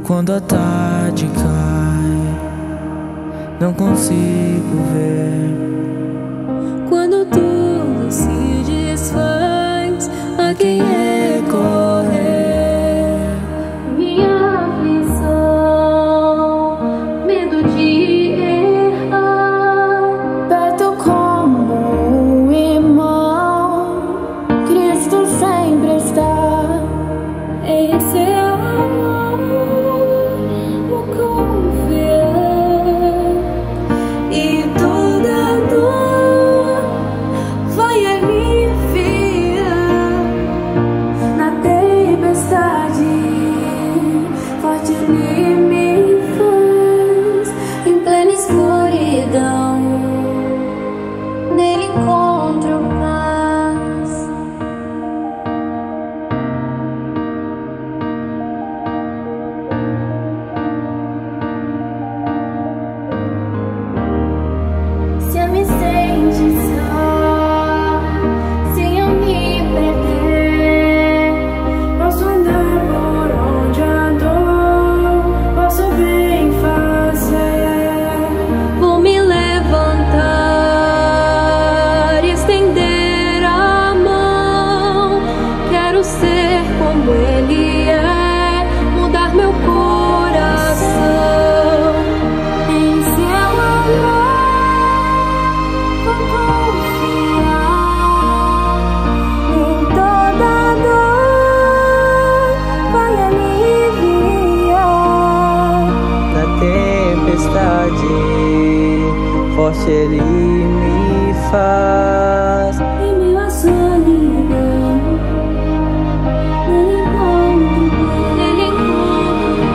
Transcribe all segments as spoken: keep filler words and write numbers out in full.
Quando a tarde cai, não consigo ver. Quando tudo se desfaz, a quem recorrer? Minha aflição, medo de errar. Perto como um irmão, Cristo sempre está. Esse é amor, vou confiar. E toda dor vai aliviar. Na tempestade, forte Ele me faz. Em plena escuridão, nele encontro paz. Se eu me sente só, se eu me perder, posso andar por onde andou, posso bem fazer. Vou me levantar e estender a mão. Quero ser como Ele é, mudar meu coração. Em seu amor vou confiar. Em toda dor vai aliviar. Na tempestade, forte Ele me faz. Em meio à solidão, nele encontro paz. Nele encontro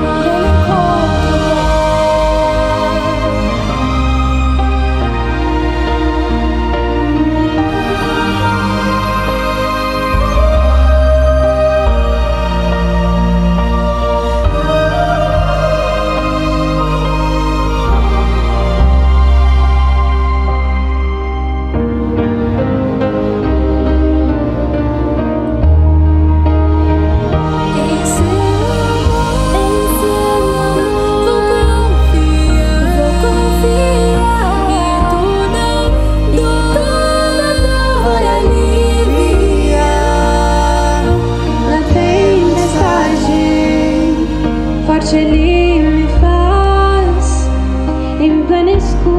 Ele me faz em plena escuridão.